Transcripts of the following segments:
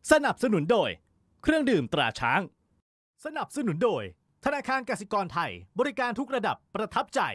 สนับสนุนโดยเครื่องดื่มตราช้างสนับสนุนโดยธนาคารกสิกรไทยบริการทุกระดับประทับใจ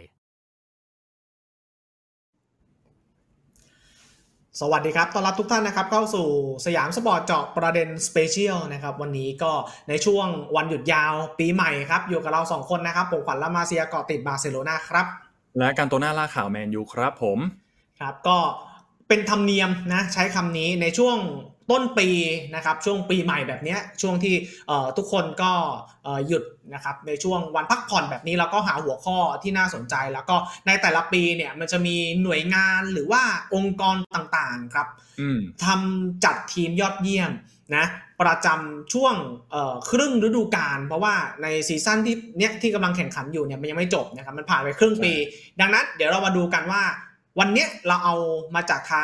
สวัสดีครับต้อนรับทุกท่านนะครับเข้าสู่สยามสปอร์ตเจาะประเด็นสเปเชียลนะครับวันนี้ก็ในช่วงวันหยุดยาวปีใหม่ครับอยู่กับเรา2คนนะครับผมขวัญและมาเซียเกาะติดบาร์เซโลนาครับและการโตน่าล่าข่าวแมนยูครับผมครับก็เป็นธรรมเนียมนะใช้คำนี้ในช่วงต้นปีนะครับช่วงปีใหม่แบบนี้ช่วงที่ทุกคนก็หยุดนะครับในช่วงวันพักผ่อนแบบนี้เราก็หาหัวข้อที่น่าสนใจแล้วก็ในแต่ละปีเนี่ยมันจะมีหน่วยงานหรือว่าองค์กรต่างๆครับทำจัดทีมยอดเยี่ยมนะประจำช่วงครึ่งฤดูกาลเพราะว่าในซีซั่นที่กำลังแข่งขันอยู่เนี่ยมันยังไม่จบนะครับมันผ่านไปครึ่งปีดังนั้นเดี๋ยวเรามาดูกันว่าวันนี้เราเอามาจากทาง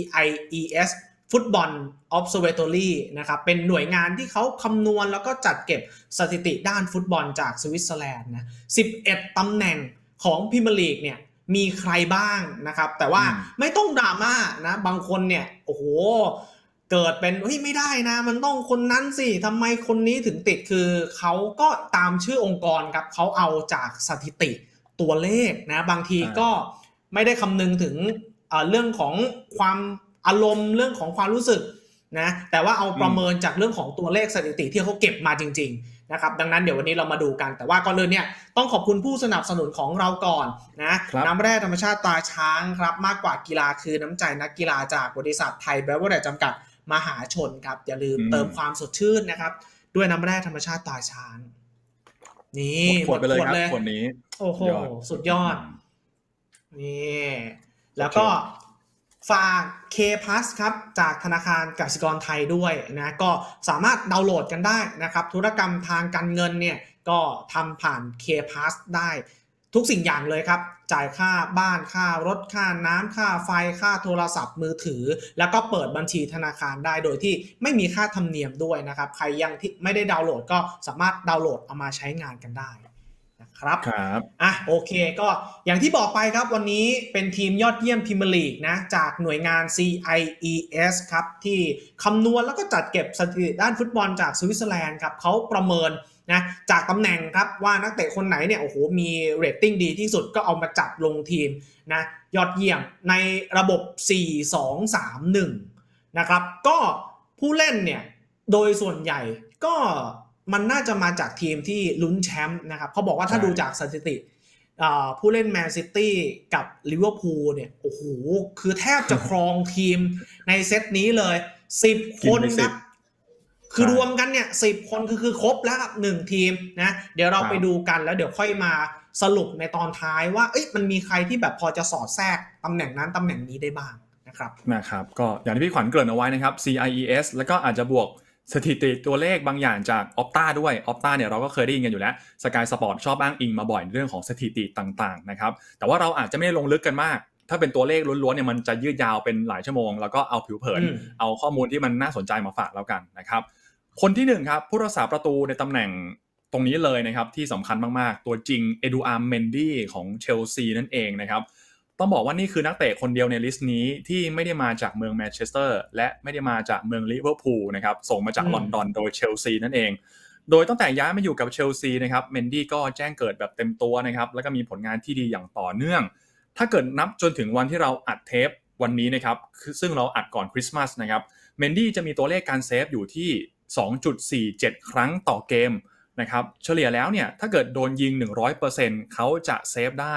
CIES Football Observatory นะครับเป็นหน่วยงานที่เขาคำนวณแล้วก็จัดเก็บสถิติด้านฟุตบอลจากสวิตเซอร์แลนด์นะ11ตำแหน่งของพรีเมียร์ลีกเนี่ยมีใครบ้างนะครับแต่ว่าไม่ต้องดราม่านะบางคนเนี่ยโอ้โหเกิดเป็นเฮ้ยไม่ได้นะมันต้องคนนั้นสิทำไมคนนี้ถึงติดคือเขาก็ตามชื่อองค์กรครับเขาเอาจากสถิติตัวเลขนะบางทีก็ไม่ได้คำนึงถึงเรื่องของความอารมณ์เรื่องของความรู้สึกนะแต่ว่าเอาประเมินจากเรื่องของตัวเลขสถิติที่เขาเก็บมาจริงๆนะครับดังนั้นเดี๋ยววันนี้เรามาดูกันแต่ว่าก่อนเลยเนี่ยต้องขอบคุณผู้สนับสนุนของเราก่อนนะน้ำแร่ธรรมชาติตราช้างครับมากกว่ากีฬาคือน้ำใจนักกีฬาจากบริษัทไทยเบเวอร์เรจจำกัดมหาชนครับอย่าลืมเติมความสดชื่นนะครับด้วยน้ำแร่ธรรมชาติตราช้างนี่หมดไปเลยครับขวดนี้โอ้โหสุดยอดนี่แล้วก็ฝาก K-Plus ครับจากธนาคารกสิกรไทยด้วยนะก็สามารถดาวน์โหลดกันได้นะครับธุรกรรมทางการเงินเนี่ยก็ทำผ่าน K-Plus ได้ทุกสิ่งอย่างเลยครับจ่ายค่าบ้านค่ารถค่าน้ำค่าไฟค่าโทรศัพท์มือถือแล้วก็เปิดบัญชีธนาคารได้โดยที่ไม่มีค่าธรรมเนียมด้วยนะครับใครยังที่ไม่ได้ดาวน์โหลดก็สามารถดาวน์โหลดเอามาใช้งานกันได้ครับโอเคก็อย่างที่บอกไปครับวันนี้เป็นทีมยอดเยี่ยมพรีเมียร์ลีกนะจากหน่วยงาน CIES ครับที่คำนวณแล้วก็จัดเก็บสถิติด้านฟุตบอลจากสวิตเซอร์แลนด์ครับเขาประเมินนะจากตำแหน่งครับว่านักเตะคนไหนเนี่ยโอ้โหมีเรตติ้งดีที่สุดก็เอามาจัดลงทีมนะยอดเยี่ยมในระบบ 4-2-3-1 นะครับก็ผู้เล่นเนี่ยโดยส่วนใหญ่ก็มันน่าจะมาจากทีมที่ลุ้นแชมป์นะครับเขาบอกว่าถ้าดูจากสถิติผู้เล่นแมนซิตี้กับลิเวอร์พูลเนี่ยโอ้โหคือแทบจะครองทีมในเซตนี้เลย10คนครับคือรวมกันเนี่ย10คนคือครบแล้วครับ1ทีมนะเดี๋ยวเราไปดูกันแล้วเดี๋ยวค่อยมาสรุปในตอนท้ายว่ามันมีใครที่แบบพอจะสอดแทรกตำแหน่งนั้นตำแหน่งนี้ได้บ้างนะครับก็อย่างที่พี่ขวัญเกริ่นเอาไว้นะครับ CIES แล้วก็อาจจะบวกสถิติตัวเลขบางอย่างจาก Opta ด้วย Opta เนี่ยเราก็เคยได้ยินกันอยู่แล้ว Sky Sport ชอบอ้างอิงมาบ่อยในเรื่องของสถิติต่างๆนะครับแต่ว่าเราอาจจะไม่ได้ลงลึกกันมากถ้าเป็นตัวเลขล้วนๆเนี่ยมันจะยืดยาวเป็นหลายชั่วโมงแล้วก็เอาผิวเผินเอาข้อมูลที่มันน่าสนใจมาฝากแล้วกันนะครับคนที่1ครับผู้รักษาประตูในตำแหน่งตรงนี้เลยนะครับที่สำคัญมากๆตัวจริงเอดูอาร์เมนดี้ของเชลซีนั่นเองนะครับต้องบอกว่านี่คือนักเตะคนเดียวในลิสต์นี้ที่ไม่ได้มาจากเมืองแมนเชสเตอร์และไม่ได้มาจากเมืองลิเวอร์พูลนะครับส่งมาจากลอนดอนโดยเชลซีนั่นเองโดยตั้งแต่ย้ายมาอยู่กับเชลซีนะครับเมนดี้ก็แจ้งเกิดแบบเต็มตัวนะครับแล้วก็มีผลงานที่ดีอย่างต่อเนื่องถ้าเกิดนับจนถึงวันที่เราอัดเทปวันนี้นะครับซึ่งเราอัดก่อนคริสต์มาสนะครับเมนดี้จะมีตัวเลขการเซฟอยู่ที่ 2.47 ครั้งต่อเกมนะครับเฉลี่ยแล้วเนี่ยถ้าเกิดโดนยิง 100% เขาจะเซฟได้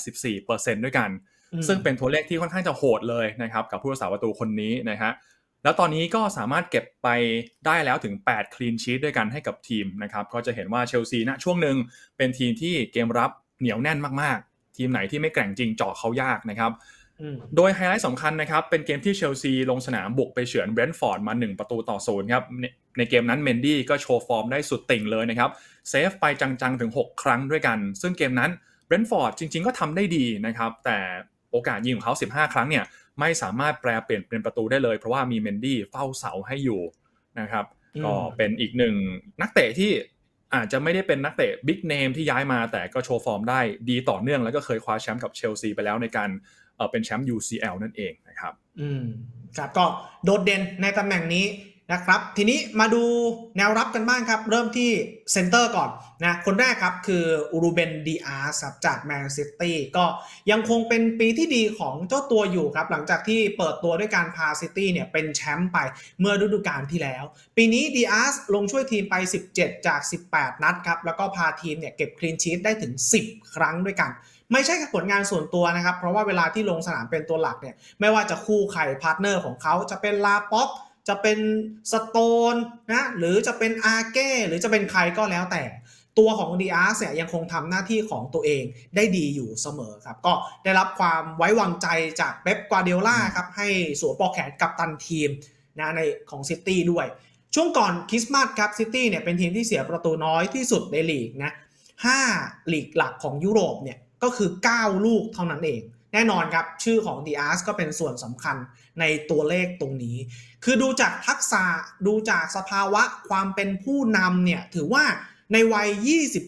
84% ด้วยกันซึ่งเป็นตัวเลขที่ค่อนข้างจะโหดเลยนะครับกับผู้รักษาประตูคนนี้นะฮะแล้วตอนนี้ก็สามารถเก็บไปได้แล้วถึง8คลีนชีทด้วยกันให้กับทีมนะครับก็จะเห็นว่าเชลซีณช่วงหนึ่งเป็นทีมที่เกมรับเหนียวแน่นมากๆทีมไหนที่ไม่แกร่งจริงเจาะเขายากนะครับโดยไฮไลท์สำคัญนะครับเป็นเกมที่เชลซีลงสนามบุกไปเฉือนเบรนท์ฟอร์ดมา1-0ครับในเกมนั้นเมนดี้ก็โชว์ฟอร์มได้สุดติ่งเลยนะครับเซฟไปจังๆถึง6ครั้งด้วยกันซึ่งเกมนั้นเบรนท์ฟอร์ดจริงๆก็ทำได้ดีนะครับแต่โอกาสยิงของเขา15ครั้งเนี่ยไม่สามารถแปลเปลี่ยนเป็นประตูได้เลยเพราะว่ามีเมนดี้เฝ้าเสาให้อยู่นะครับก็เป็นอีกหนึ่งนักเตะที่อาจจะไม่ได้เป็นนักเตะบิ๊กเนมที่ย้ายมาแต่ก็โชว์ฟอร์มได้ดีต่อเนื่องแล้วก็เคยคว้าแชมป์กับเชลซีไปแล้วในการเป็นแชมป์ UCL นั่นเองนะครับครับก็โดดเด่นในตำแหน่งนี้นะครับทีนี้มาดูแนวรับกันบ้างครับเริ่มที่เซนเตอร์ก่อนนะคนแรกครับคือรูเบน ดีอาร์สครับจากแมนซิตี้ก็ยังคงเป็นปีที่ดีของเจ้าตัวอยู่ครับหลังจากที่เปิดตัวด้วยการพาซิตี้เนี่ยเป็นแชมป์ไปเมื่อฤดูกาลที่แล้วปีนี้ดีอาร์สลงช่วยทีมไป17จาก18นัดครับแล้วก็พาทีมเนี่ยเก็บคลีนชีทได้ถึง10ครั้งด้วยกันไม่ใช่แค่ผลงานส่วนตัวนะครับเพราะว่าเวลาที่ลงสนามเป็นตัวหลักเนี่ยไม่ว่าจะคู่ใครพาร์ทเนอร์ของเขาจะเป็นลาป็อกจะเป็นสโตนนะหรือจะเป็นอาเก้หรือจะเป็นใครก็แล้วแต่ตัวของดีอาร์สเนี่ยยังคงทำหน้าที่ของตัวเองได้ดีอยู่เสมอครับก็ได้รับความไว้วางใจจากเป๊ป กวาร์ดิโอลาครับให้สวมปลอกแขนกัปตันทีมนะในของซิตี้ด้วยช่วงก่อนคริสต์มาสครับซิตี้เนี่ยเป็นทีมที่เสียประตูน้อยที่สุดในลีกนะ5ลีกหลักของยุโรปเนี่ยก็คือ9ลูกเท่านั้นเองแน่นอนครับชื่อของดีอาร์สก็เป็นส่วนสำคัญในตัวเลขตรงนี้คือดูจากทักษะดูจากสภาวะความเป็นผู้นำเนี่ยถือว่าในวัย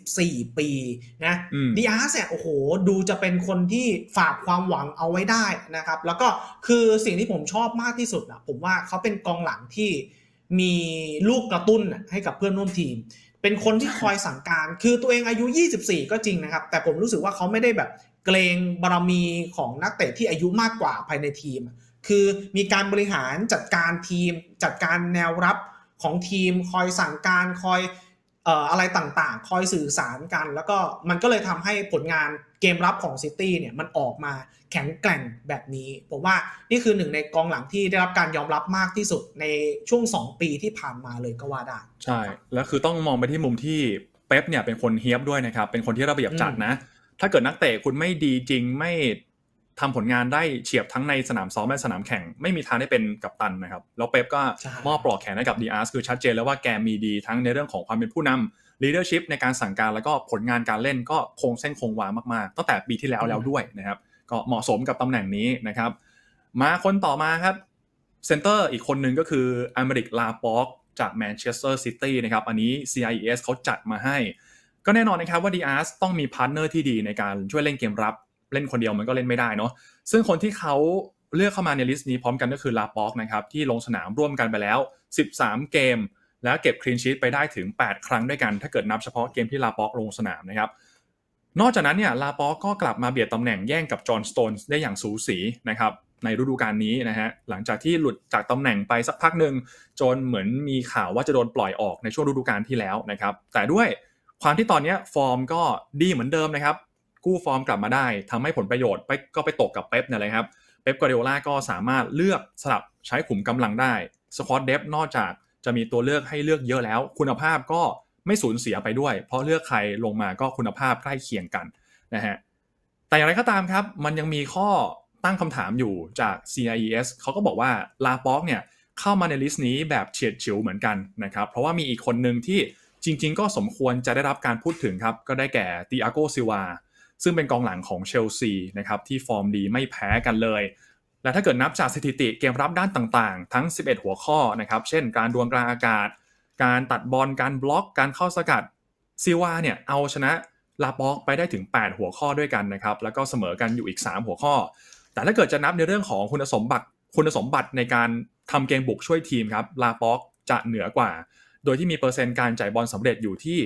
24ปีนะดีอาร์สเนี่ยโอ้โหดูจะเป็นคนที่ฝากความหวังเอาไว้ได้นะครับแล้วก็คือสิ่งที่ผมชอบมากที่สุดนะผมว่าเขาเป็นกองหลังที่มีลูกกระตุ้นให้กับเพื่อนร่วมทีมเป็นคนที่คอยสั่งการคือตัวเองอายุ24ก็จริงนะครับแต่ผมรู้สึกว่าเขาไม่ได้แบบเกรงบารมีของนักเตะที่อายุมากกว่าภายในทีมคือมีการบริหารจัดการทีมจัดการแนวรับของทีมคอยสั่งการคอยอะไรต่างๆคอยสื่อสารกันแล้วก็มันก็เลยทำให้ผลงานเกมรับของซิตี้เนี่ยมันออกมาแข็งแกร่งแบบนี้ผมว่านี่คือหนึ่งในกองหลังที่ได้รับการยอมรับมากที่สุดในช่วง2ปีที่ผ่านมาเลยก็ว่าได้ใช่แล้วคือต้องมองไปที่มุมที่เป๊ปเนี่ยเป็นคนเฮียบด้วยนะครับเป็นคนที่ระเบียบจัดนะถ้าเกิดนักเตะคุณไม่ดีจริงไม่ทำผลงานได้เฉียบทั้งในสนามซ้อมและสนามแข่งไม่มีทางได้เป็นกัปตันนะครับแล้วเป๊ปก็มอบปลอกแขนให้กับดีอาร์สคือชัดเจนแล้วว่าแกมีดีทั้งในเรื่องของความเป็นผู้นำ leadership ในการสั่งการแล้วก็ผลงานการเล่นก็คงเส้นคงวามากๆตั้งแต่ปีที่แล้วด้วยนะครับก็เหมาะสมกับตำแหน่งนี้นะครับมาคนต่อมาครับเซนเตอร์อีกคนนึงก็คืออเมริกลาป็อกจากแมนเชสเตอร์ซิตี้นะครับอันนี้ CIES เขาจัดมาให้ก็แน่นอนนะครับว่าดีอาร์สต้องมีพาร์ทเนอร์ที่ดีในการช่วยเล่นเกมรับเล่นคนเดียวมันก็เล่นไม่ได้เนาะซึ่งคนที่เขาเลือกเข้ามาในลิสต์นี้พร้อมกันก็คือลาป็อกนะครับที่ลงสนามร่วมกันไปแล้ว13เกมแล้วเก็บคลีนชีทไปได้ถึง8ครั้งด้วยกันถ้าเกิดนับเฉพาะเกมที่ลาป็อกลงสนามนะครับนอกจากนั้นเนี่ยลาป็อกก็กลับมาเบียดตำแหน่งแย่งกับจอห์นสโตนส์ได้อย่างสูสีนะครับในฤดูกาลนี้นะฮะหลังจากที่หลุดจากตำแหน่งไปสักพักนึงจนเหมือนมีข่าวว่าจะโดนปล่อยออกในช่วงฤดูกาลที่แล้วนะครับแต่ด้วยความที่ตอนนี้ฟอร์มก็ดีเหมือนเดิมนะครับกู้ฟอร์มกลับมาได้ทำให้ผลประโยชน์ก็ไปตกกับเป๊ปเนี่ยเลยครับเป๊ป กวาร์ดิโอลาก็สามารถเลือกสลับใช้ขุมกำลังได้สควอตเดฟนอกจากจะมีตัวเลือกให้เลือกเยอะแล้วคุณภาพก็ไม่สูญเสียไปด้วยเพราะเลือกใครลงมาก็คุณภาพใกล้เคียงกันนะฮะแต่อย่างไรก็ตามครับมันยังมีข้อตั้งคำถามอยู่จาก CIES เขาก็บอกว่าลาป็อกเนี่ยเข้ามาในลิสต์นี้แบบเฉียดฉิวเหมือนกันนะครับเพราะว่ามีอีกคนนึงที่จริงๆก็สมควรจะได้รับการพูดถึงครับก็ได้แก่ติอาโก ซิลวาซึ่งเป็นกองหลังของเชลซีนะครับที่ฟอร์มดีไม่แพ้กันเลยและถ้าเกิดนับจากสถิติเกมรับด้านต่างๆทั้ง11หัวข้อนะครับเช่นการดวลกลางอากาศการตัดบอลการบล็อกการเข้าสกัดซิลวาเนี่ยเอาชนะลาป็อกไปได้ถึง8หัวข้อด้วยกันนะครับแล้วก็เสมอกันอยู่อีก3หัวข้อแต่ถ้าเกิดจะนับในเรื่องของคุณสมบัติในการทำเกมบุกช่วยทีมครับลาป็อกจะเหนือกว่าโดยที่มีเปอร์เซ็นต์การจ่ายบอลสำเร็จอยู่ที่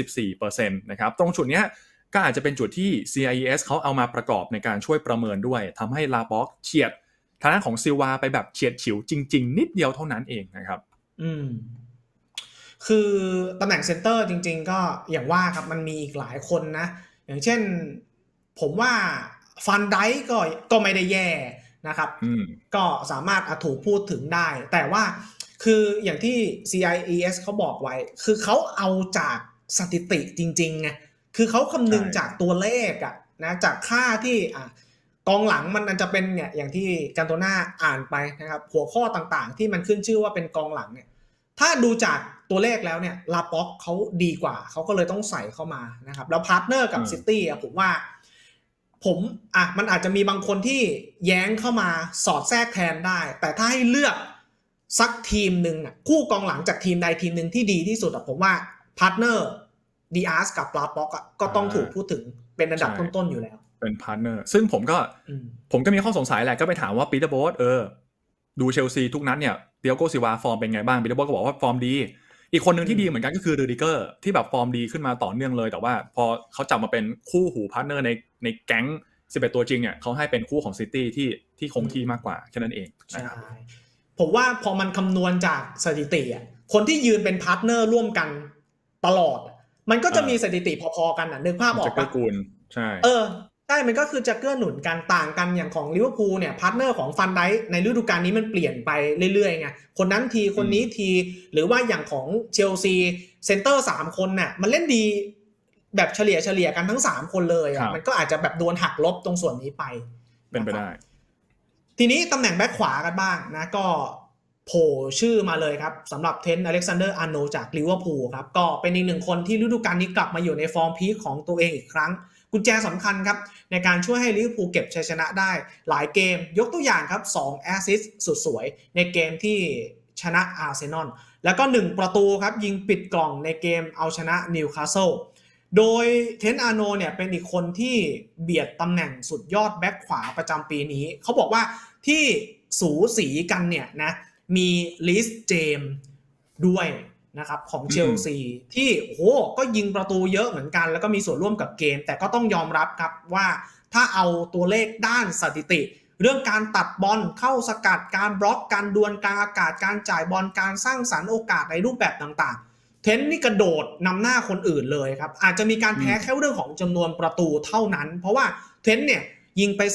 94% นะครับตรงจุดนี้ก็อาจจะเป็นจุดที่ CIES เขาเอามาประกอบในการช่วยประเมินด้วยทำให้ลาป็อกเฉียดทางด้านของซิลวาไปแบบเฉียดฉิวจริงๆนิดเดียวเท่านั้นเองนะครับคือตำแหน่งเซนเตอร์จริงๆก็อย่างว่าครับมันมีอีกหลายคนนะอย่างเช่นผมว่าฟันไดค์ก็ไม่ได้แย่นะครับก็สามารถถูกพูดถึงได้แต่ว่าคืออย่างที่ CIES เขาบอกไว้คือเขาเอาจากสถิติจริงๆไงคือเขาคำนึงจากตัวเลขอะนะจากค่าที่กองหลังมันจะเป็นเนี่ยอย่างที่กันโตน่าอ่านไปนะครับหัวข้อต่างๆที่มันขึ้นชื่อว่าเป็นกองหลังเนี่ยถ้าดูจากตัวเลขแล้วเนี่ยลาป็อกเขาดีกว่าเขาก็เลยต้องใส่เข้ามานะครับแล้วพาร์ทเนอร์กับซิตี้ผมว่ามันอาจจะมีบางคนที่แย้งเข้ามาสอดแทรกแทนได้แต่ถ้าให้เลือกสักทีมนึงคู่กองหลังจากทีมใดทีมนึงที่ดีที่สุดผมว่าพาร์ทเนอร์ดีอาร์สกับลาป็อกก็ต้องถูกพูดถึงเป็นอันดับต้นๆอยู่แล้วเป็นพาร์ทเนอร์ซึ่งผมก็มีข้อสงสัยแหละก็ไปถามว่าปีเตอร์โบ๊ทดูเชลซีทุกนัดเนี่ยติอาโกซิลวาฟอร์มเป็นไงบ้างบิลลี่บอยก็บอกว่าฟอร์มดีอีกคนนึงที่ดีเหมือนกันก็คือรูดิเกอร์ที่แบบฟอร์มดีขึ้นมาต่อเนื่องเลยแต่ว่าพอเขาจับมาเป็นคู่หูพาร์ทเนอร์ในแก๊ง11ตัวจริงเนี่ยเขาให้เป็นคู่ของซิตี้ที่คงที่มากกว่าแค่นั้นเองนะครับผมว่าพอมันคำนวณจากสถิติอ่ะคนที่ยืนเป็นพาร์ทเนอร์ร่วมกันตลอดมันก็จะมีสถิติพอๆกันน่ะนึกภาพออกปะใช่ใช่มันก็คือจะเกื้อหนุนกันต่างกันอย่างของลิเวอร์พูลเนี่ยพาร์ทเนอร์ของฟันไดค์ในฤดูกาลนี้มันเปลี่ยนไปเรื่อยๆไงคนนั้นทีคนนี้ทีหรือว่าอย่างของเชลซีเซนเตอร์3คนน่ะมันเล่นดีแบบเฉลี่ยกันทั้ง3คนเลยอ่ะมันก็อาจจะแบบโดนหักลบตรงส่วนนี้ไปเป็นไปได้ทีนี้ตำแหน่งแบ็คขวากันบ้างนะก็โผล่ชื่อมาเลยครับสำหรับเทนต์อเล็กซานเดอร์อาร์โนจากลิเวอร์พูลครับก็เป็นอีกหนึ่งคนที่ฤดูกาลนี้กลับมาอยู่ในฟอร์มพีคของตัวเองอีกครั้งกุญแจสำคัญครับในการช่วยให้ลิเวอร์พูลเก็บชัยชนะได้หลายเกมยกตัวอย่างครับ2แอสซิสต์สุดสวยในเกมที่ชนะอาร์เซนอลแล้วก็1ประตูครับยิงปิดกล่องในเกมเอาชนะนิวคาสเซิลโดยเทนต์อาร์โนเนี่ยเป็นอีกคนที่เบียดตำแหน่งสุดยอดแบ็คขวาประจำปีนี้เขาบอกว่าที่สูสีกันเนี่ยนะมีลิสเจมส์ด้วยนะครับของเชลซีที่โหก็ยิงประตูเยอะเหมือนกันแล้วก็มีส่วนร่วมกับเกมแต่ก็ต้องยอมรับครับว่าถ้าเอาตัวเลขด้านสถิติเรื่องการตัดบอลเข้าสกัดการบล็อกการดวลกลางอากาศการจ่ายบอลการสร้างสรรค์โอกาสในรูปแบบต่างๆเทนต์นี่กระโดดนำหน้าคนอื่นเลยครับอาจจะมีการแพ้แค่เรื่องของจำนวนประตูเท่านั้นเพราะว่าเทนต์เนี่ยยิงไป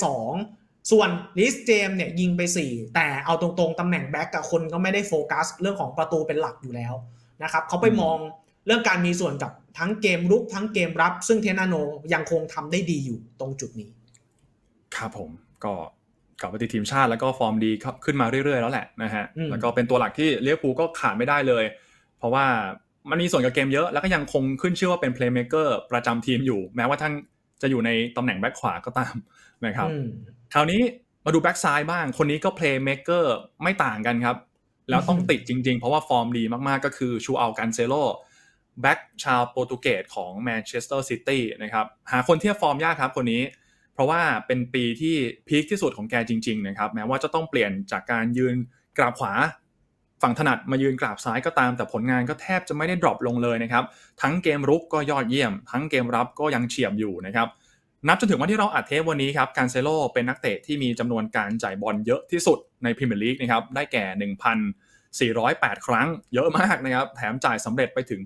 2ส่วนลิสเจมส์เนี่ยยิงไป4แต่เอาตรงๆตำแหน่งแบ็คกับคนก็ไม่ได้โฟกัสเรื่องของประตูเป็นหลักอยู่แล้วนะครับเขาไปมองเรื่องการมีส่วนกับทั้งเกมรุกทั้งเกมรับซึ่งเทนต์อาร์โนยังคงทำได้ดีอยู่ตรงจุดนี้ครับผมก็กลับมาติดทีมชาติแล้วก็ฟอร์มดีขึ้นมาเรื่อยๆแล้วแหละนะฮะแล้วก็เป็นตัวหลักที่ลิเวอร์พูลก็ขาดไม่ได้เลยเพราะว่ามันมีส่วนกับเกมเยอะแล้วก็ยังคงขึ้นชื่อว่าเป็นเพลย์เมคเกอร์ประจำทีมอยู่แม้ว่าท่านจะอยู่ในตำแหน่งแบ็คขวาก็ตามนะครับคราวนี้มาดูแบ็คซ้ายบ้างคนนี้ก็เพลย์เมคเกอร์ไม่ต่างกันครับแล้วต้องติดจริงๆเพราะว่าฟอร์มดีมากๆก็คือชูอัลกันเซโลแบ็คชาวโปรตุเกสของแมนเชสเตอร์ซิตี้นะครับหาคนเทียบฟอร์มยากครับคนนี้เพราะว่าเป็นปีที่พีคที่สุดของแกจริงๆนะครับแม้ว่าจะต้องเปลี่ยนจากการยืนกราบขวาฝั่งถนัดมายืนกราบซ้ายก็ตามแต่ผลงานก็แทบจะไม่ได้ดรอปลงเลยนะครับทั้งเกมรุกก็ยอดเยี่ยมทั้งเกมรับก็ยังเฉียบอยู่นะครับนับจนถึงวันที่เราอัดเทปวันนี้ครับการเซโลเป็นนักเตะที่มีจำนวนการจ่ายบอลเยอะที่สุดในพรีเมียร์ลีกนะครับได้แก่ 1,408 ครั้งเยอะมากนะครับแถมจ่ายสำเร็จไปถึง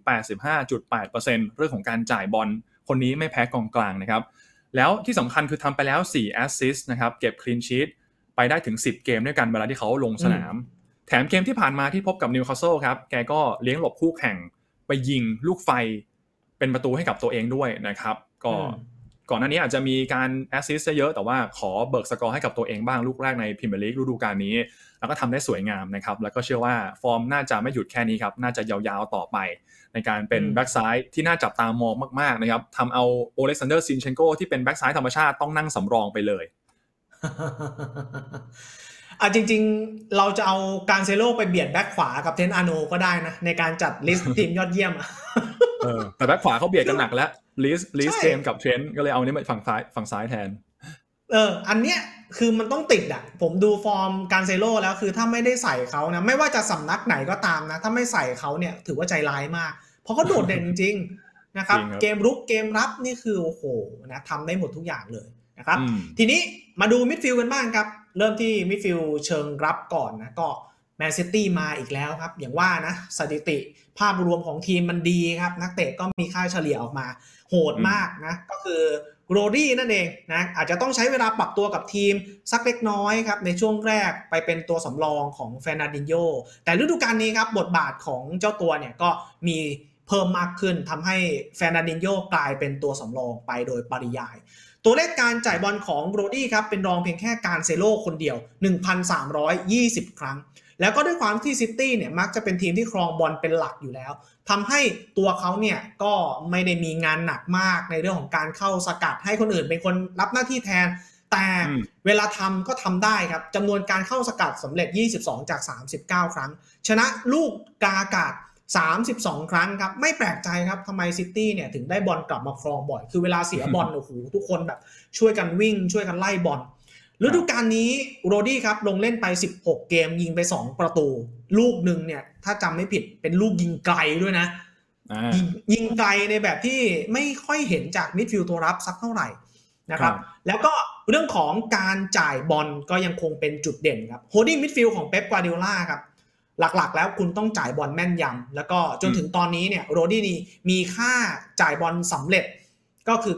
85.8% เรื่องของการจ่ายบอลคนนี้ไม่แพ้กองกลางนะครับแล้วที่สำคัญคือทำไปแล้ว4แอสซิสต์นะครับเก็บคลีนชีทไปได้ถึง10เกมด้วยกันเวลาที่เขาลงสนามแถมเกมที่ผ่านมาที่พบกับนิวคาสเซิลครับแกก็เลี้ยงหลบคู่แข่งไปยิงลูกไฟเป็นประตูให้กับตัวเองด้วยนะครับก็ก่อนหน้านี้อาจจะมีการแอสซิสต์เยอะแต่ว่าขอเบิกสกอร์ให้กับตัวเองบ้างลูกแรกในพรีเมียร์ลีกฤดูกาลนี้แล้วก็ทำได้สวยงามนะครับแล้วก็เชื่อว่าฟอร์มน่าจะไม่หยุดแค่นี้ครับน่าจะยาวๆต่อไปในการเป็นแบ็กซ้ายที่น่าจับตามองมากๆนะครับทำเอาโอเล็กซานเดอร์ซินเชนโกที่เป็นแบ็กซ้ายธรรมชาติต้องนั่งสำรองไปเลยจริงๆเราจะเอาการเซโลไปเบียดแบ็คขวากับเทนต์อาร์โนก็ได้นะในการจัดลิสต์ทีมยอดเยี่ยมแต่แบ็คขวาเขาเบียดกันหนักแล้วลิสเจมกับเทรนต์ก็เลยเอานี้มาฝั่งซ้ายแทนอันเนี้ยคือมันต้องติดอ่ะผมดูฟอร์มการเซโลแล้วคือถ้าไม่ได้ใส่เขานะไม่ว่าจะสำนักไหนก็ตามนะถ้าไม่ใส่เขาเนี่ยถือว่าใจร้ายมากเพราะเขาโดดเด่นจริงๆนะครับเกมรุกเกมรับนี่คือโอ้โหนะทำได้หมดทุกอย่างเลยนะครับทีนี้มาดูมิดฟิลด์กันบ้างครับเริ่มที่มิดฟิลด์เชิงรับก่อนนะก็แมนซิตี้มาอีกแล้วครับอย่างว่านะสถิติภาพรวมของทีมมันดีครับนักเตะก็มีค่าเฉลี่ยออกมาโหดมากนะก็คือโรดี้นั่นเองนะอาจจะต้องใช้เวลาปรับตัวกับทีมสักเล็กน้อยครับในช่วงแรกไปเป็นตัวสำรองของเฟร์นันดินโญแต่ฤดูกาลนี้ครับบทบาทของเจ้าตัวเนี่ยก็มีเพิ่มมากขึ้นทำให้เฟร์นันดินโญกลายเป็นตัวสำรองไปโดยปริยายตัวเลขการจ่ายบอลของโรดี้ครับเป็นรองเพียงแค่การเซโลคนเดียว 1,320 ครั้งแล้วก็ด้วยความที่ซิตี้เนี่ยมักจะเป็นทีมที่ครองบอลเป็นหลักอยู่แล้วทำให้ตัวเขาเนี่ยก็ไม่ได้มีงานหนักมากในเรื่องของการเข้าสกัดให้คนอื่นเป็นคนรับหน้าที่แทนแต่เวลาทำก็ทำได้ครับจำนวนการเข้าสกัดสำเร็จ22จาก39ครั้งชนะลูกกาอากาศ32ครั้งครับไม่แปลกใจครับทำไมซิตี้เนี่ยถึงได้บอลกลับมาครองบ่อยคือเวลาเสียบอลโอ้โหทุกคนแบบช่วยกันวิ่งช่วยกันไล่บอลฤดูกาลนี้โรดี้ครับลงเล่นไป16เกมยิงไป2ประตูลูกนึงเนี่ยถ้าจำไม่ผิดเป็นลูกยิงไกลด้วยนะยิงไกลในแบบที่ไม่ค่อยเห็นจากมิดฟิลด์ตัวรับสักเท่าไหร่นะครับแล้วก็เรื่องของการจ่ายบอลก็ยังคงเป็นจุดเด่นครับโฮลดิ้งมิดฟิลด์ของเป๊ป กวาร์ดิโอลาครับหลักๆแล้วคุณต้องจ่ายบอลแม่นยำแล้วก็จนถึงตอนนี้เนี่ยโรดี้นี่มีค่าจ่ายบอลสำเร็จก็คือ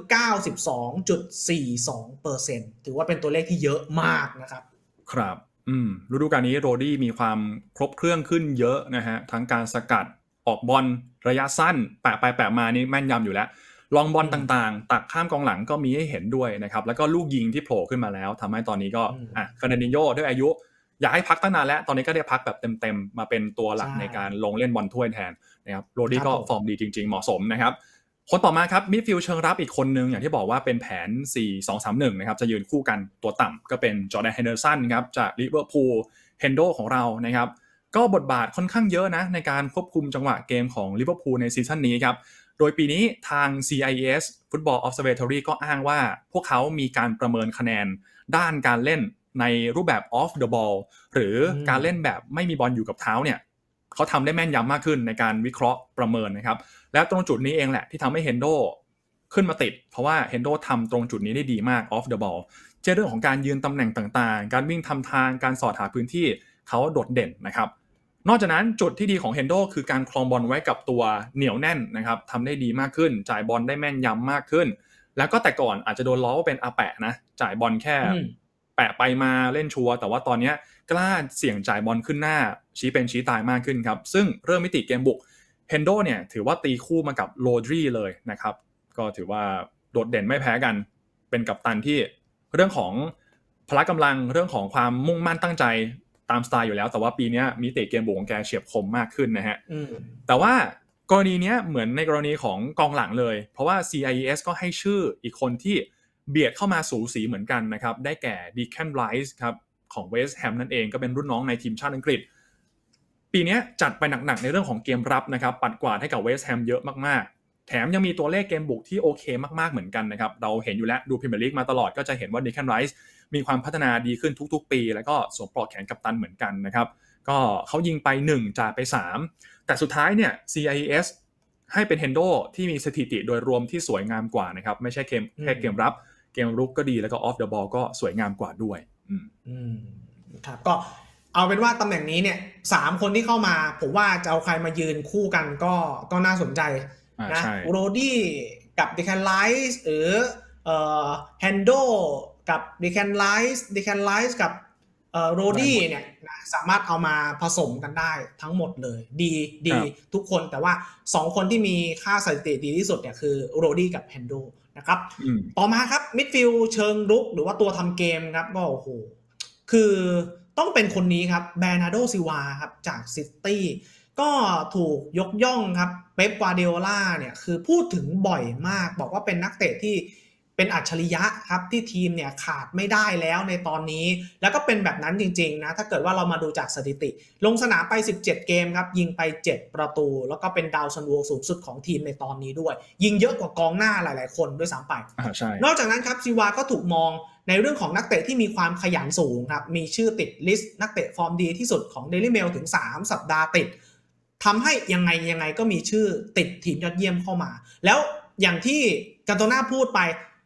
92.42% ถือว่าเป็นตัวเลขที่เยอะมากนะครับครับฤดูกาลนี้โรดี้มีความครบเครื่องขึ้นเยอะนะฮะทั้งการสกัดออกบอลระยะสั้นแปะไปแปะมานี่แม่นยำอยู่แล้วลองบอลต่างๆตักข้ามกองหลังก็มีให้เห็นด้วยนะครับแล้วก็ลูกยิงที่โผล่ขึ้นมาแล้วทำให้ตอนนี้ก็เฟอร์นันดินโญ่ด้วยอายุอยากให้พักตั้งนานแล้วตอนนี้ก็ได้พักแบบเต็มๆมาเป็นตัวหลักในการลงเล่นบอลถ้วยแทนนะครับโรดี้ก็ฟอร์มดีจริงๆเหมาะสมนะครับคนต่อมาครับมิดฟิลด์เชิงรับอีกคนนึงอย่างที่บอกว่าเป็นแผน 4-2-3-1 นะครับจะยืนคู่กันตัวต่ำก็เป็นจอร์แดน เฮนเดอร์สันครับจากลิเวอร์พูลเฮนโดของเรานะครับก็บทบาทค่อนข้างเยอะนะในการควบคุมจังหวะเกมของลิเวอร์พูลในซีซั่นนี้ครับโดยปีนี้ทาง CIES Football Observatory ก็อ้างว่าพวกเขามีการประเมินคะแนนด้านการเล่นในรูปแบบ off the ball หรือการเล่นแบบไม่มีบอลอยู่กับเท้าเนี่ยเขาทำได้แม่นยำมากขึ้นในการวิเคราะห์ประเมินนะครับแล้วตรงจุดนี้เองแหละที่ทำให้เฮนโดขึ้นมาติดเพราะว่าเฮนโดทำตรงจุดนี้ได้ดีมาก off the ball เรื่องของการยืนตำแหน่งต่างๆการวิ่งทำทางการสอดหาพื้นที่เขาโดดเด่นนะครับนอกจากนั้นจุดที่ดีของเฮนโดคือการครองบอลไว้กับตัวเหนียวแน่นนะครับทำได้ดีมากขึ้นจ่ายบอลได้แม่นยำมากขึ้นแล้วก็แต่ก่อนอาจจะโดนล้อว่าเป็นอาแปะนะจ่ายบอลแค่แปะไปมาเล่นชัวร์แต่ว่าตอนนี้กล้าเสี่ยงจ่ายบอลขึ้นหน้าชี้เป็นชี้ตายมากขึ้นครับซึ่งเริ่มมิติเกมบุกเฮนโดเนี่ยถือว่าตีคู่มากับโรดรีเลยนะครับก็ถือว่าโดดเด่นไม่แพ้กันเป็นกัปตันที่เรื่องของพละกำลังเรื่องของความมุ่งมั่นตั้งใจตามสไตล์อยู่แล้วแต่ว่าปีนี้มิติเกมบุกของแกเฉียบคมมากขึ้นนะฮะแต่ว่ากรณีนี้เหมือนในกรณีของกองหลังเลยเพราะว่า CIES ก็ให้ชื่ออีกคนที่เบียดเข้ามาสูสีเหมือนกันนะครับได้แก่ดีแคนไรส์ครับของเวสต์แฮมนั่นเองก็เป็นรุ่นน้องในทีมชาติอังกฤษปีนี้จัดไปหนักๆในเรื่องของเกมรับนะครับปัดกวาดให้กับเวสต์แฮมเยอะมากๆแถมยังมีตัวเลขเกมบุกที่โอเคมากๆเหมือนกันนะครับเราเห็นอยู่แล้วดูพรีเมียร์ลีกมาตลอดก็จะเห็นว่าดีแคนไรส์มีความพัฒนาดีขึ้นทุกๆปีแล้วก็สวมปลอกแขนกัปตันเหมือนกันนะครับก็เขายิงไป1จ่ายไป3แต่สุดท้ายเนี่ย CIES ให้เป็นเฮนโดที่มีสถิติโดยรวมที่สวยงามกว่านะครับไม่ใช่แค่เกมรับเกมรุกก็ดีแล้วก็ off the ball ก็สวยงามกว่าด้วยครับก็เอาเป็นว่าตำแหน่งนี้เนี่ย3คนที่เข้ามาผมว่าจะเอาใครมายืนคู่กันก็น่าสนใจนะโรดี้กับดิแคนไลส์หรือแฮนโดกับดิแคนไลส์กับโรดี้เนี่ยสามารถเอามาผสมกันได้ทั้งหมดเลยดีทุกคนแต่ว่า2คนที่มีค่าสถิติดีที่สุดเนี่ยคือโรดี้กับแฮนโดนะครับต่อมาครับมิดฟิลด์เชิงรุกหรือว่าตัวทำเกมครับก็โอ้โหคือต้องเป็นคนนี้ครับเบร์นาร์โด ซิลวาครับจากซิตี้ก็ถูกยกย่องครับเป๊ป กวาร์ดิโอลาเนี่ยคือพูดถึงบ่อยมากบอกว่าเป็นนักเตะที่เป็นอัจฉริยะครับที่ทีมเนี่ยขาดไม่ได้แล้วในตอนนี้แล้วก็เป็นแบบนั้นจริงๆนะถ้าเกิดว่าเรามาดูจากสถิติลงสนามไป17เกมครับยิงไป7ประตูแล้วก็เป็นดาวซันโวสูงสุดของทีมในตอนนี้ด้วยยิงเยอะกว่ากองหน้าหลายๆคนด้วยซ้ำไปนอกจากนั้นครับซิลวาก็ถูกมองในเรื่องของนักเตะที่มีความขยันสูงครับมีชื่อติดลิสต์นักเตะฟอร์มดีที่สุดของ Daily Mail ถึง3สัปดาห์ติดทำให้ยังไงก็มีชื่อติดทีมยอดเยี่ยมเข้ามาแล้วอย่างที่กันโตน่าพูดไป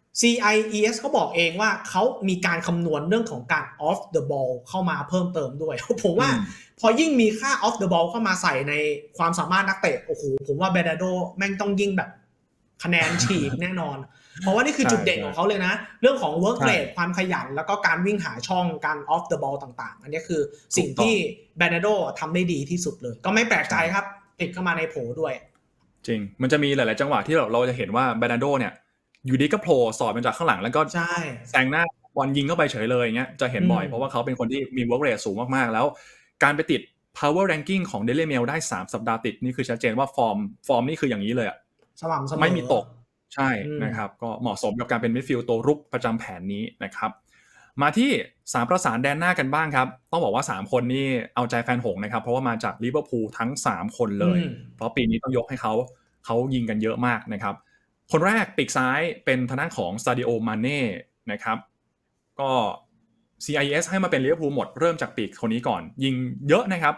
CIES เขาบอกเองว่าเขามีการคำนวณเรื่องของการ off the ball เข้ามาเพิ่มเติมด้วยผมว่าพอยิ่งมีค่า off the ball เข้ามาใส่ในความสามารถนักเตะโอ้โหผมว่าเบร์นาร์โดแม่งต้องยิ่งแบบคะแนนฉีกแน่นอนเพราะว่านี่คือจุดเด่นของเขาเลยนะเรื่องของ work rate ความขยันแล้วก็การวิ่งหาช่องการ off the ball ต่างๆอันนี้คือสิ่งที่เบร์นาร์โดทำได้ดีที่สุดเลยก็ไม่แปลกใจครับติดเข้ามาในโผด้วยจริงมันจะมีหลายๆจังหวะที่เราจะเห็นว่าเบร์นาร์โดเนี่ยอยู่ดีก็โผล่สอดมาจากข้างหลังแล้วก็แซงหน้าบอลยิงเข้าไปเฉยเลยอย่างเงี้ยจะเห็นบ่อยเพราะว่าเขาเป็นคนที่มี work rate สูงมากๆแล้วการไปติด power ranking ของ Daily Mail ได้3สัปดาห์ติดนี่คือชัดเจนว่าฟอร์มนี่คืออย่างนี้เลยอ่ะสม่ำเสมอไม่มีตกใช่นะครับก็เหมาะสมกับการเป็นมิดฟิลด์ตัวรุกประจำแผนนี้นะครับมาที่3ประสานแดนหน้ากันบ้างครับต้องบอกว่า3คนนี่เอาใจแฟนหงส์นะครับเพราะว่ามาจากลิเวอร์พูลทั้ง3คนเลยเพราะปีนี้ต้องยกให้เขายิงกันเยอะมากนะครับคนแรกปีกซ้ายเป็นทางด้านของซาดิโอ มาเน่นะครับก็ CIES ให้มาเป็นลิเวอร์พูลหมดเริ่มจากปีกคนนี้ก่อนยิงเยอะนะครับ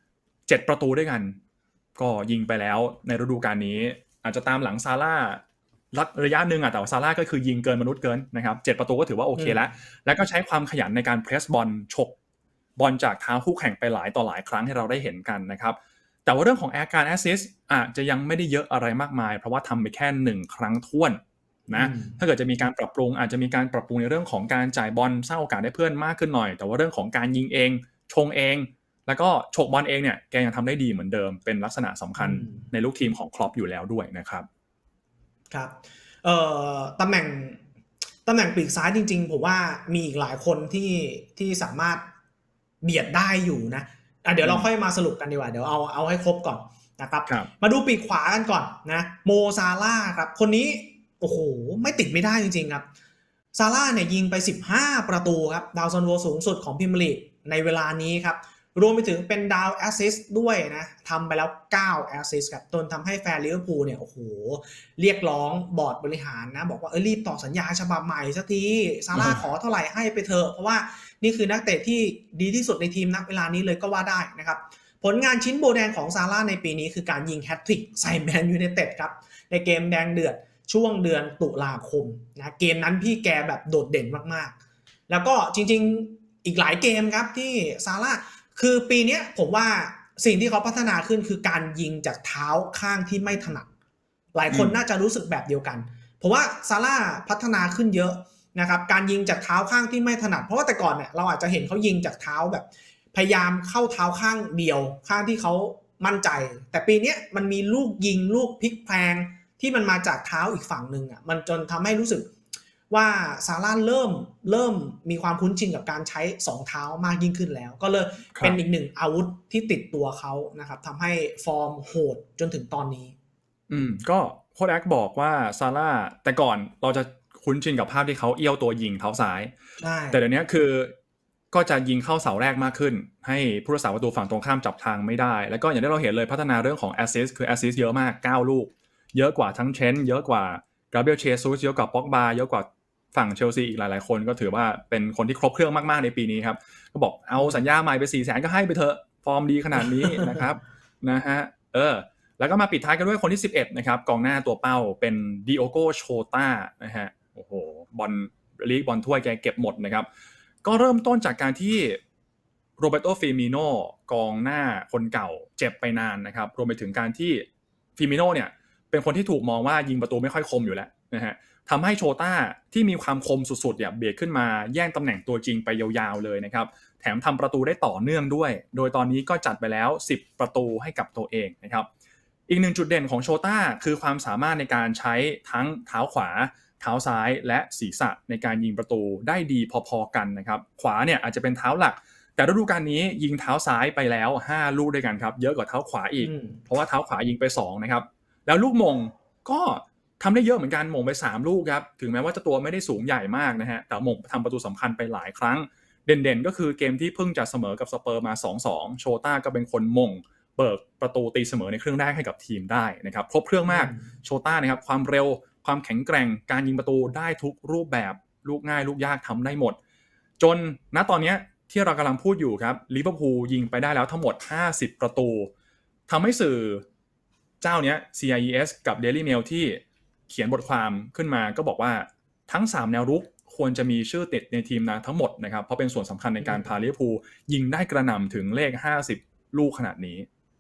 7ประตูด้วยกันก็ยิงไปแล้วในฤดูกาลนี้อาจจะตามหลังซาร่าระยะหนึ่งแต่ว่าซาร่าก็คือยิงเกินมนุษย์เกินนะครับ7ประตูก็ถือว่าโอเคแล้วก็ใช้ความขยันในการเพรสบอลฉกบอลจากเท้าคู่แข่งไปหลายต่อหลายครั้งให้เราได้เห็นกันนะครับแต่ว่าเรื่องของการแอสซิสต์อาจจะยังไม่ได้เยอะอะไรมากมายเพราะว่าทำไปแค่1ครั้งท้วนนะถ้าเกิดจะมีการปรับปรุงอาจจะมีการปรับปรุงในเรื่องของการจ่ายบอลสร้างโอกาสให้เพื่อนมากขึ้นหน่อยแต่ว่าเรื่องของการยิงเองชงเองแล้วก็ฉกบอลเองเนี่ยแกยังทำได้ดีเหมือนเดิมเป็นลักษณะสำคัญในลูกทีมของคล็อปอยู่แล้วด้วยนะครับครับตำแหน่งปีกซ้ายจริงๆผมว่ามีอีกหลายคนที่สามารถเบียดได้อยู่นะเดี๋ยวเราค่อยมาสรุปกันดีกว่าเดี๋ยวเอาให้ครบก่อนนะครับมาดูปีกขวากันก่อนนะโมซาร่าครับคนนี้โอ้โหไม่ติดไม่ได้จริงๆครับซาร่าเนี่ยยิงไป15ประตูครับดาวซันโวสูงสุดของพรีเมียร์ลีกในเวลานี้ครับรวมไปถึงเป็นดาวแอสซิสต์ด้วยนะทำไปแล้ว9แอสซิสต์ครับจนทำให้แฟนลิเวอร์พูลเนี่ยโอ้โหเรียกร้องบอร์ดบริหารนะบอกว่ารีบต่อสัญญาฉบับใหม่สักทีซาร่าขอเท่าไหร่ให้ไปเถอะเพราะว่านี่คือนักเตะที่ดีที่สุดในทีมณเวลานี้เลยก็ว่าได้นะครับผลงานชิ้นโบแดงของซาร่าในปีนี้คือการยิงแฮตทริกใส่แมนยูไนเต็ดครับในเกมแดงเดือดช่วงเดือนตุลาคมนะเกมนั้นพี่แกแบบโดดเด่นมากๆแล้วก็จริงๆอีกหลายเกมครับที่ซาร่าคือปีนี้ผมว่าสิ่งที่เขาพัฒนาขึ้นคือการยิงจากเท้าข้างที่ไม่ถนัดหลายคนน่าจะรู้สึกแบบเดียวกันเพราะว่าซาร่าพัฒนาขึ้นเยอะนะครับการยิงจากเท้าข้างที่ไม่ถนัดเพราะว่าแต่ก่อนเนี่ยเราอาจจะเห็นเขายิงจากเท้าแบบพยายามเข้าเท้าข้างเดียวข้างที่เขามั่นใจแต่ปีนี้มันมีลูกยิงลูกพลิกแพลงที่มันมาจากเท้าอีกฝั่งนึงมันจนทำให้รู้สึกว่าซาร่าเริ่มมีความคุ้นชินกับการใช้2เท้ามากยิ่งขึ้นแล้วก็เลยเป็นอีกหนึ่งอาวุธที่ติดตัวเขานะครับทำให้ฟอร์มโหดจนถึงตอนนี้ก็โค้ชแอคบอกว่าซาร่าแต่ก่อนเราจะคุ้นชินกับภาพที่เขาเอี้ยวตัวยิงเท้าซ้ายแต่เดี๋ยวนี้คือก็จะยิงเข้าเสาแรกมากขึ้นให้ผู้รักษาประตูฝั่งตรงข้ามจับทางไม่ได้แล้วก็อย่างที่เราเห็นเลยพัฒนาเรื่องของแอสซิสต์คือแอสซิสต์เยอะมาก9ลูกเยอะกว่าทั้งเชนเยอะกว่ากราเบรียลเชซุสเยอะกว่าป็อกบาเยอะกว่าฝั่งเชลซีอีกหลายๆคนก็ถือว่าเป็นคนที่ครบเครื่องมากๆในปีนี้ครับก็บอกเอาสัญญาใหม่ไป400,000ก็ให้ไปเถอะฟอร์มดีขนาดนี้นะครับนะฮะแล้วก็มาปิดท้ายกันด้วยคนที่11นะครับกองหน้าตัวเป้าเป็นดิโอโกโชต้านะฮะโอ้โหบอลลีกบอลถ้วยแกเก็บหมดนะครับก็เริ่มต้นจากการที่โรเบโตฟิมิโนกองหน้าคนเก่าเจ็บไปนานนะครับรวมไปถึงการที่ฟิมิโนเนี่ยเป็นคนที่ถูกมองว่ายิงประตูไม่ค่อยคมอยู่แล้วนะฮะทำให้โชต้าที่มีความคมสุดๆเนี่ยเบียดขึ้นมาแย่งตำแหน่งตัวจริงไปยาวๆเลยนะครับแถมทำประตูได้ต่อเนื่องด้วยโดยตอนนี้ก็จัดไปแล้ว10ประตูให้กับตัวเองนะครับอีกหนึ่งจุดเด่นของโชต้าคือความสามารถในการใช้ทั้งเท้าขวาเท้าซ้ายและศีรษะในการยิงประตูได้ดีพอๆกันนะครับขวาเนี่ยอาจจะเป็นเท้าหลักแต่ฤดูกาลนี้ยิงเท้าซ้ายไปแล้ว5ลูกด้วยกันครับเยอะกว่าเท้าขวาอีกเพราะว่าเท้าขวายิงไป2นะครับแล้วลูกมงก็ทำได้เยอะเหมือนกันหม่งไป3ลูกครับถึงแม้ว่าจะตัวไม่ได้สูงใหญ่มากนะฮะแต่หม่งทำประตูสำคัญไปหลายครั้งเด่นๆก็คือเกมที่เพิ่งจะเสมอกับสเปอร์มา 2-2 โชต้าก็เป็นคนหม่งเบิกประตูตีเสมอในครึ่งแรกให้กับทีมได้นะครับครบเครื่องมากโชต้านะครับความเร็วความแข็งแกร่งการยิงประตูได้ทุกรูปแบบลูกง่ายลูกยากทำได้หมดจนณตอนนี้ที่เรากำลังพูดอยู่ครับลิเวอร์พูลยิงไปได้แล้วทั้งหมด50ประตูทำให้สื่อเจ้าเนี้ย CIES กับ Daily Mail ที่เขียนบทความขึ้นมาก็บอกว่าทั้ง3แนวรุกควรจะมีชื่อติดในทีมนะทั้งหมดนะครับเพราะเป็นส่วนสำคัญในการพาลิเวอร์พูลยิงได้กระหน่ำถึงเลข50ลูกขนาดนี้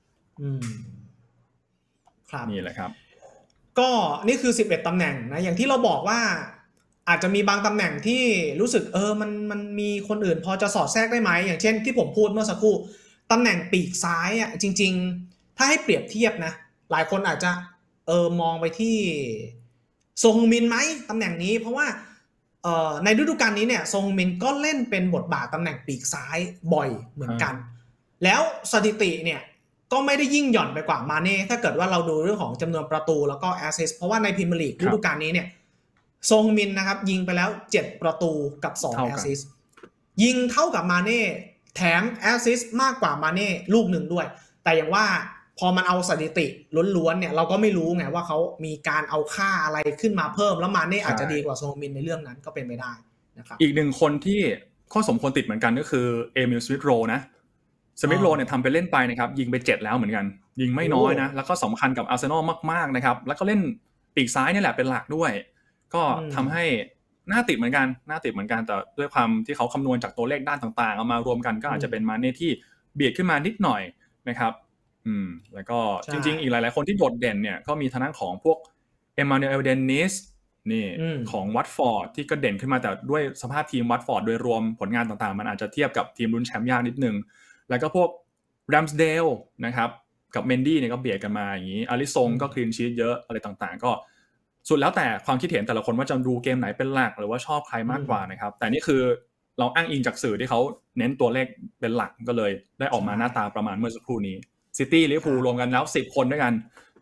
ครับนี่แหละครับก็นี่คือ11ตำแหน่งนะอย่างที่เราบอกว่าอาจจะมีบางตำแหน่งที่รู้สึกมันมีคนอื่นพอจะสอดแทรกได้ไหมอย่างเช่นที่ผมพูดเมื่อสักครู่ตำแหน่งปีกซ้ายจริงๆถ้าให้เปรียบเทียบนะหลายคนอาจจะมองไปที่โซฮงมินไหมตำแหน่งนี้เพราะว่าในฤดูกาลนี้เนี่ยโซฮงมินก็เล่นเป็นบทบาทตำแหน่งปีกซ้ายบ่อยเหมือนกันแล้วสถิติเนี่ยก็ไม่ได้ยิ่งหย่อนไปกว่ามาเน่ถ้าเกิดว่าเราดูเรื่องของจำนวนประตูแล้วก็แอสซิสต์เพราะว่าในพรีเมียร์ลีกฤดูกาลนี้เนี่ยโซฮงมินนะครับยิงไปแล้ว7ประตูกับ2แอสซิสต์ยิงเท่ากับมาเน่แถมแอสซิสต์มากกว่ามาเน่ลูกหนึ่งด้วยแต่อย่างว่าพอมันเอาสถิติล้วนๆเนี่ยเราก็ไม่รู้ไงว่าเขามีการเอาค่าอะไรขึ้นมาเพิ่มแล้วมาเน่อาจจะดีกว่าโซฮงมินในเรื่องนั้นก็เป็นไปได้นะครับอีกหนึ่งคนที่ข้อสมควรติดเหมือนกันก็คือเอมิลสมิธโรนะสมิธโรเนี่ยทำไปเล่นไปนะครับยิงไป7แล้วเหมือนกันยิงไม่น้อยนะแล้วก็สำคัญกับอาร์เซนอลมากๆนะครับแล้วก็เล่นปีกซ้ายนี่แหละเป็นหลักด้วยก็ทำให้น่าติดเหมือนกันแต่ด้วยความที่เขาคำนวณจากตัวเลขด้านต่างๆเอามารวมกันก็อาจจะเป็นมาเน่ที่เบียดขึ้นมานิดหน่อยนะครับแล้วก็จริงๆอีกหลายๆคนที่โดดเด่นเนี่ยก็มีทางด้านของพวกเอมานูเอลเดนนิสนี่ของวัตฟอร์ดที่ก็เด่นขึ้นมาแต่ด้วยสภาพทีมวัตฟอร์ดโดยรวมผลงานต่างๆมันอาจจะเทียบกับทีมลุ้นแชมป์ยากนิดนึงแล้วก็พวกแรมส์เดลนะครับกับเมนดี้เนี่ยก็เบียดกันมาอย่างนี้อาริซงก็คลีนชีทเยอะอะไรต่างๆก็สุดแล้วแต่ความคิดเห็นแต่ละคนว่าจะดูเกมไหนเป็นหลักหรือว่าชอบใครมากกว่านะครับแต่นี่คือเราอ้างอิงจากสื่อที่เขาเน้นตัวเลขเป็นหลักก็เลยได้ออกมาหน้าตาประมาณเมื่อสักครู่นี้ซิตี้ลิเวอร์พูลรวมกันแล้ว10คนด้วยกัน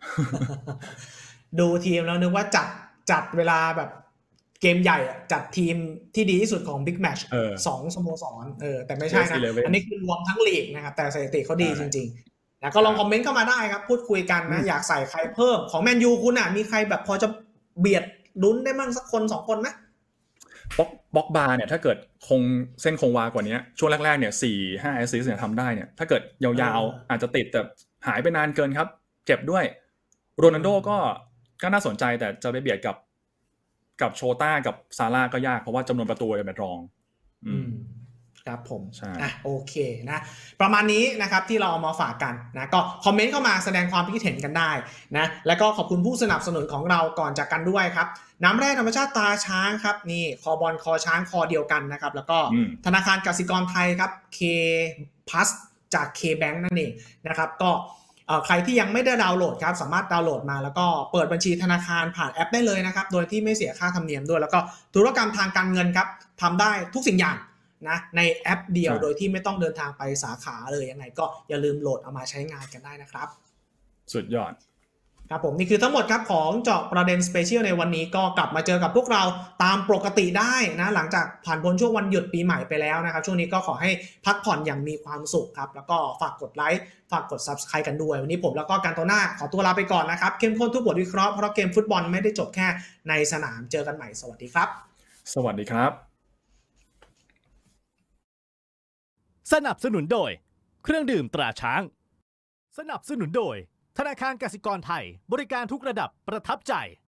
ดูทีมแล้วนึกว่าจัดเวลาแบบเกมใหญ่จัดทีมที่ดีที่สุดของ Big Match 2 สโมสรแต่ไม่ใช่นะอันนี้คือรวมทั้งลีกนะครับแต่สถิติเขาดีจริงๆนะก็ลองคอมเมนต์เข้ามาได้ครับพูดคุยกันนะอยากใส่ใครเพิ่มของแมนยูคุณมีใครแบบพอจะเบียดลุ้นได้มั่งสักคน2คนไหมบ็อกบาร์เนี่ยถ้าเกิดคงเส้นคงวากว่านี้ช่วงแรกๆเนี่ย4-5 แอสซิสต์เนี่ยทำได้เนี่ยถ้าเกิดยาวๆอาจจะติดแต่หายไปนานเกินครับเจ็บด้วยโรนัลโดก็น่าสนใจแต่จะไปเบียดกับโชต้ากับซาร่าก็ยากเพราะว่าจำนวนประตูเป็นรองครับผมใช่โอเคนะประมาณนี้นะครับที่เราเอามาฝากกันนะก็คอมเมนต์เข้ามาแสดงความคิดเห็นกันได้นะแล้วก็ขอบคุณผู้สนับสนุนของเราก่อนจากกันด้วยครับน้ำแร่ธรรมชาติตาช้างครับนี่คอบอลคอช้างคอเดียวกันนะครับแล้วก็ธนาคารกสิกรไทยครับ K Plus จาก K Bank นั่นเองนะครับก็ใครที่ยังไม่ได้ดาวน์โหลดครับสามารถดาวน์โหลดมาแล้วก็เปิดบัญชีธนาคารผ่านแอปได้เลยนะครับโดยที่ไม่เสียค่าธรรมเนียมด้วยแล้วก็ธุรกรรมทางการเงินครับทำได้ทุกสิ่งอย่างนะในแอปเดียวโดยที่ไม่ต้องเดินทางไปสาขาเลยยังไงก็อย่าลืมโหลดเอามาใช้งานกันได้นะครับสุดยอดครับผมนี่คือทั้งหมดครับของเจาะประเด็นสเปเชียลในวันนี้ก็กลับมาเจอกับพวกเราตามปกติได้นะหลังจากผ่านพ้นช่วงวันหยุดปีใหม่ไปแล้วนะครับช่วงนี้ก็ขอให้พักผ่อนอย่างมีความสุขครับแล้วก็ฝากกดไลค์ฝากกด Subscribe กันด้วยวันนี้ผมแล้วก็การโตน่าขอตัวลาไปก่อนนะครับเข้มข้นทุกบทวิเคราะห์เพราะเกมฟุตบอลไม่ได้จบแค่ในสนามเจอกันใหม่สวัสดีครับสวัสดีครับสนับสนุนโดยเครื่องดื่มตราช้างสนับสนุนโดยธนาคารกสิกรไทยบริการทุกระดับประทับใจ